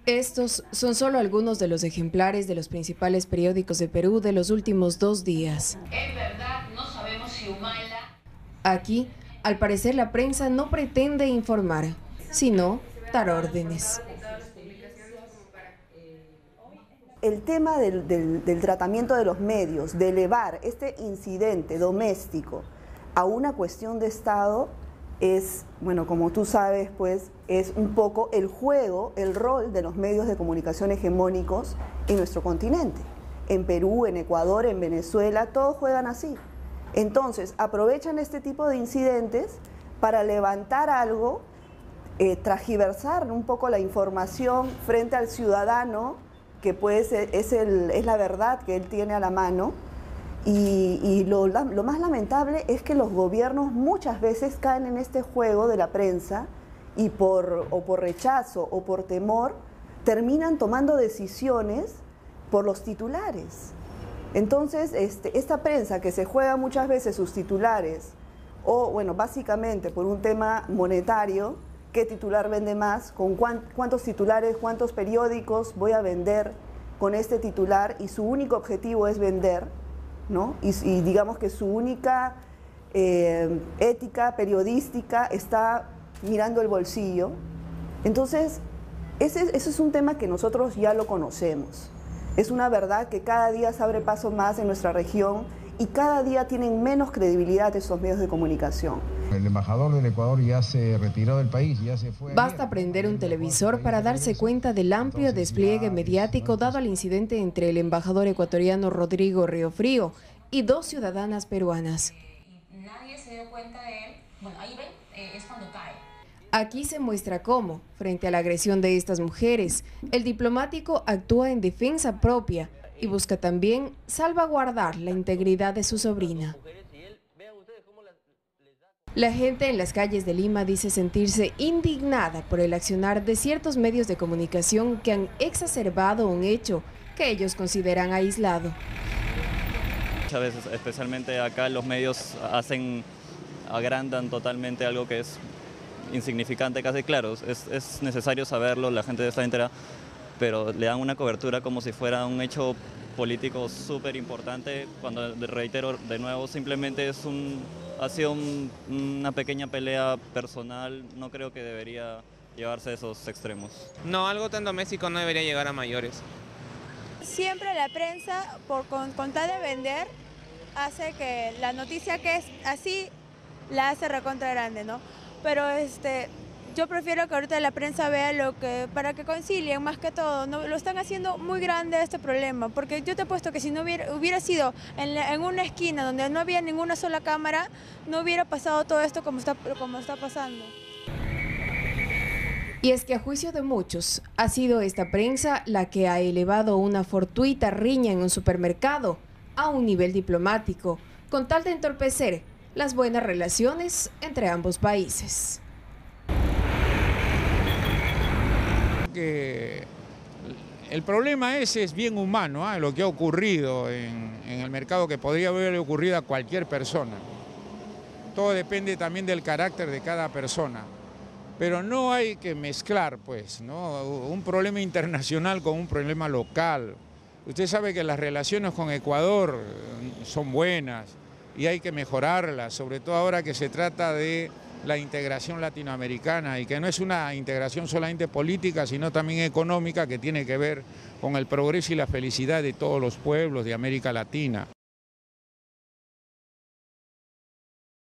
Estos son solo algunos de los ejemplares de los principales periódicos de Perú de los últimos 2 días. En verdad, no sabemos si Humala... Aquí, al parecer, la prensa no pretende informar, sino dar órdenes. El tema del tratamiento de los medios, de elevar este incidente doméstico a una cuestión de Estado, es, bueno, como tú sabes, pues, es un poco el juego, el rol de los medios de comunicación hegemónicos en nuestro continente. En Perú, en Ecuador, en Venezuela, todos juegan así. Entonces, aprovechan este tipo de incidentes para levantar algo, transgiversar un poco la información frente al ciudadano, que pues es la verdad que él tiene a la mano. Y lo más lamentable es que los gobiernos muchas veces caen en este juego de la prensa y por rechazo o por temor terminan tomando decisiones por los titulares. Entonces, esta prensa que se juega muchas veces sus titulares, o bueno, básicamente por un tema monetario, ¿qué titular vende más? ¿Con cuántos titulares, cuántos periódicos voy a vender con este titular? Y su único objetivo es vender, ¿no? Y digamos que su única ética periodística está mirando el bolsillo. Entonces, ese es un tema que nosotros ya lo conocemos. Es una verdad que cada día se abre paso más en nuestra región y cada día tienen menos credibilidad esos medios de comunicación. El embajador del Ecuador ya se retiró del país, ya se fue. Basta prender un televisor para darse cuenta del amplio despliegue mediático dado al incidente entre el embajador ecuatoriano Rodrigo Riofrío y 2 ciudadanas peruanas. Nadie se dio cuenta de él. Bueno, ahí ven, es cuando cae. Aquí se muestra cómo, frente a la agresión de estas mujeres, el diplomático actúa en defensa propia y busca también salvaguardar la integridad de su sobrina. La gente en las calles de Lima dice sentirse indignada por el accionar de ciertos medios de comunicación que han exacerbado un hecho que ellos consideran aislado. Muchas veces, especialmente acá, los medios agrandan totalmente algo que es insignificante, casi claro. Es necesario saberlo, la gente está entera, pero le dan una cobertura como si fuera un hecho político súper importante, cuando, reitero de nuevo, simplemente ha sido una pequeña pelea personal. No creo que debería llevarse a esos extremos. No, algo tan doméstico no debería llegar a mayores. Siempre la prensa, con tal de vender, hace que la noticia que es así, la hace recontra grande, ¿no? Pero yo prefiero que ahorita la prensa vea para que concilien más que todo. No, lo están haciendo muy grande este problema, porque yo te apuesto que si no hubiera sido en una esquina donde no había ninguna sola cámara, no hubiera pasado todo esto como está pasando. Y es que a juicio de muchos, ha sido esta prensa la que ha elevado una fortuita riña en un supermercado a un nivel diplomático, con tal de entorpecer las buenas relaciones entre ambos países. Que el problema ese es bien humano, lo que ha ocurrido en el mercado, que podría haberle ocurrido a cualquier persona. Todo depende también del carácter de cada persona. Pero no hay que mezclar, pues, ¿no?, un problema internacional con un problema local. Usted sabe que las relaciones con Ecuador son buenas y hay que mejorarlas, sobre todo ahora que se trata de la integración latinoamericana, y que no es una integración solamente política, sino también económica, que tiene que ver con el progreso y la felicidad de todos los pueblos de América Latina.